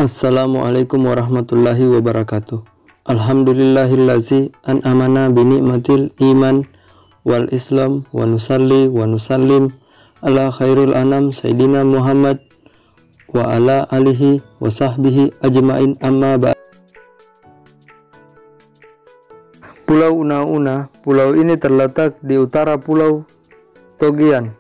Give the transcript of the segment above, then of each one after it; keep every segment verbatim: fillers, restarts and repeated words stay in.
Assalamualaikum warahmatullahi wabarakatuh. Alhamdulillahillazi an'amana binikmatil iman wal islam wa nusalli wa nusallim ala khairul anam sayyidina Muhammad wa ala alihi wa sahbihi ajmain, amma ba'd. Pulau Una-Una. Pulau ini terletak di utara Pulau Togian.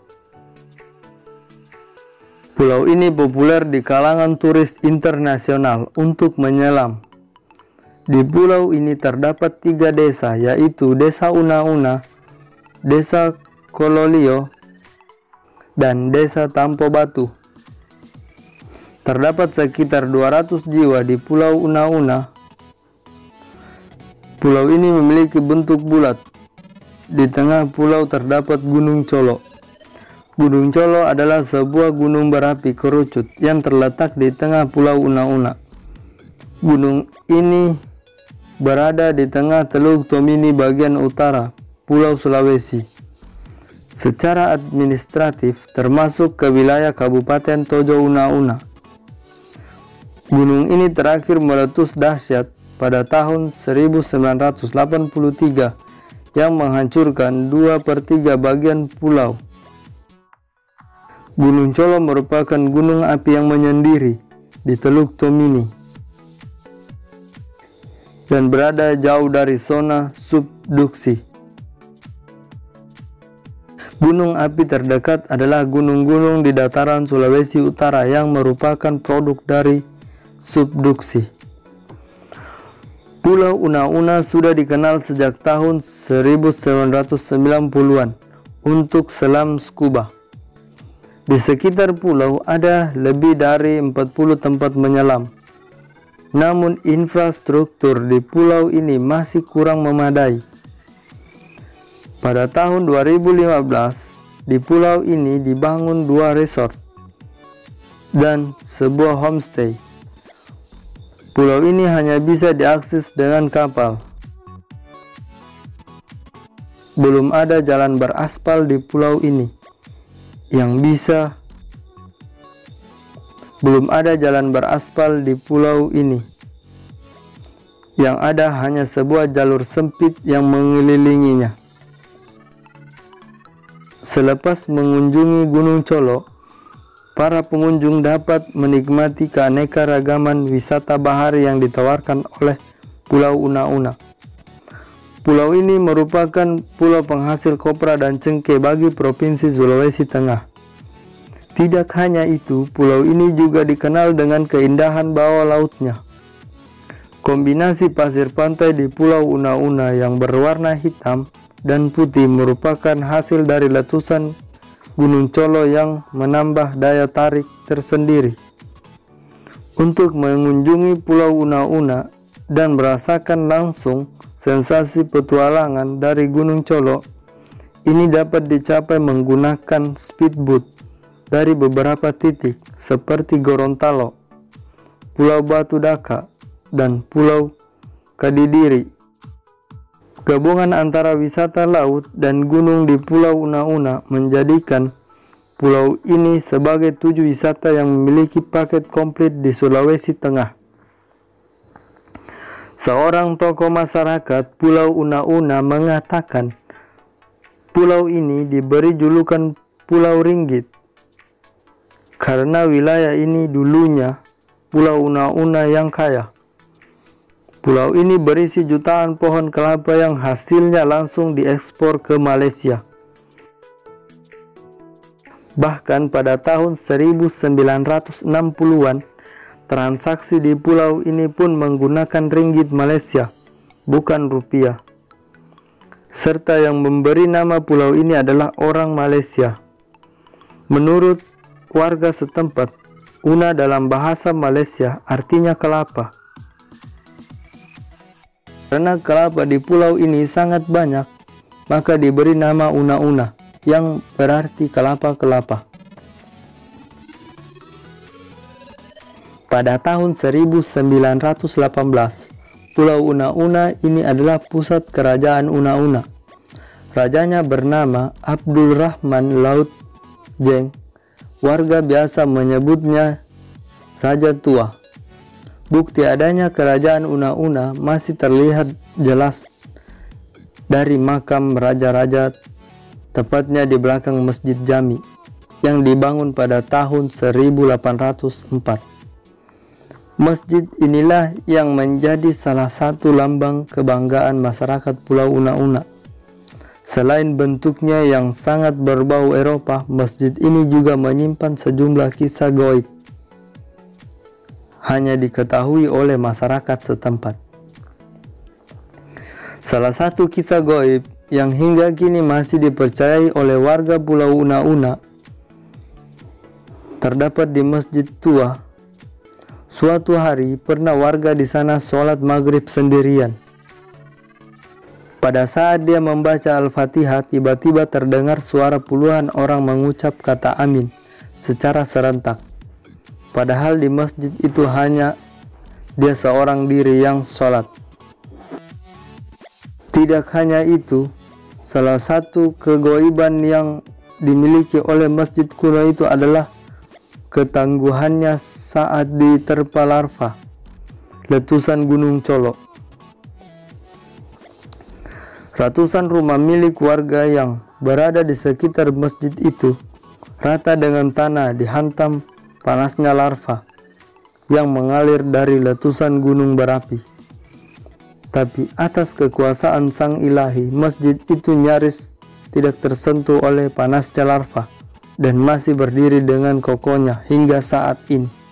Pulau ini populer di kalangan turis internasional untuk menyelam. Di pulau ini terdapat tiga desa, yaitu Desa Una-Una, Desa Kololio, dan Desa Tampo Batu. Terdapat sekitar dua ratus jiwa di Pulau Una-Una. Pulau ini memiliki bentuk bulat. Di tengah pulau terdapat Gunung Colo. Gunung Colo adalah sebuah gunung berapi kerucut yang terletak di tengah Pulau Una-Una. Gunung ini berada di tengah Teluk Tomini bagian utara Pulau Sulawesi. Secara administratif termasuk ke wilayah Kabupaten Tojo Una-Una. Gunung ini terakhir meletus dahsyat pada tahun seribu sembilan ratus delapan puluh tiga yang menghancurkan dua per tiga bagian pulau. Gunung Colo merupakan gunung api yang menyendiri di Teluk Tomini dan berada jauh dari zona subduksi. Gunung api terdekat adalah gunung-gunung di dataran Sulawesi Utara yang merupakan produk dari subduksi. Pulau Una-Una sudah dikenal sejak tahun seribu sembilan ratus sembilan puluhan untuk selam scuba. Di sekitar pulau ada lebih dari empat puluh tempat menyelam. Namun infrastruktur di pulau ini masih kurang memadai. Pada tahun dua ribu lima belas, di pulau ini dibangun dua resort dan sebuah homestay. Pulau ini hanya bisa diakses dengan kapal. Belum ada jalan beraspal di pulau ini. Yang bisa belum ada jalan beraspal di pulau ini. Yang ada hanya sebuah jalur sempit yang mengelilinginya. Selepas mengunjungi Gunung Colo, para pengunjung dapat menikmati keanekaragaman wisata bahari yang ditawarkan oleh Pulau Una-Una. Pulau ini merupakan pulau penghasil kopra dan cengkeh bagi Provinsi Sulawesi Tengah. Tidak hanya itu, pulau ini juga dikenal dengan keindahan bawah lautnya. Kombinasi pasir pantai di Pulau Una-Una yang berwarna hitam dan putih merupakan hasil dari letusan Gunung Colo yang menambah daya tarik tersendiri. Untuk mengunjungi Pulau Una-Una dan merasakan langsung sensasi petualangan dari Gunung Colo, ini dapat dicapai menggunakan speedboat dari beberapa titik seperti Gorontalo, Pulau Batu Daka, dan Pulau Kadidiri. Gabungan antara wisata laut dan gunung di Pulau Una-Una menjadikan pulau ini sebagai tujuh wisata yang memiliki paket komplit di Sulawesi Tengah. Seorang tokoh masyarakat Pulau Una-Una mengatakan pulau ini diberi julukan Pulau Ringgit karena wilayah ini dulunya Pulau Una-Una yang kaya. Pulau ini berisi jutaan pohon kelapa yang hasilnya langsung diekspor ke Malaysia. Bahkan pada tahun seribu sembilan ratus enam puluhan, transaksi di pulau ini pun menggunakan ringgit Malaysia, bukan rupiah. Serta yang memberi nama pulau ini adalah orang Malaysia. Menurut warga setempat, Una dalam bahasa Malaysia artinya kelapa. Karena kelapa di pulau ini sangat banyak, maka diberi nama Una-Una, yang berarti kelapa-kelapa. Pada tahun seribu sembilan ratus delapan belas, Pulau Una-Una ini adalah pusat kerajaan Una-Una. Rajanya bernama Abdul Rahman Laut Jeng. Warga biasa menyebutnya Raja Tua. Bukti adanya kerajaan Una-Una masih terlihat jelas dari makam raja-raja, tepatnya di belakang Masjid Jami yang dibangun pada tahun seribu delapan ratus empat. Masjid inilah yang menjadi salah satu lambang kebanggaan masyarakat Pulau Una-Una. Selain bentuknya yang sangat berbau Eropa, masjid ini juga menyimpan sejumlah kisah gaib hanya diketahui oleh masyarakat setempat. Salah satu kisah gaib yang hingga kini masih dipercayai oleh warga Pulau Una-Una terdapat di Masjid Tua. Suatu hari pernah warga di sana sholat maghrib sendirian. Pada saat dia membaca Al-Fatihah, tiba-tiba terdengar suara puluhan orang mengucap kata amin secara serentak. Padahal di masjid itu hanya dia seorang diri yang sholat. Tidak hanya itu, salah satu kegoiban yang dimiliki oleh masjid kuno itu adalah ketangguhannya saat diterpa larva letusan Gunung Colo. Ratusan rumah milik warga yang berada di sekitar masjid itu rata dengan tanah dihantam panasnya larva yang mengalir dari letusan gunung berapi. Tapi atas kekuasaan Sang Ilahi, masjid itu nyaris tidak tersentuh oleh panasnya larva dan masih berdiri dengan kokohnya hingga saat ini.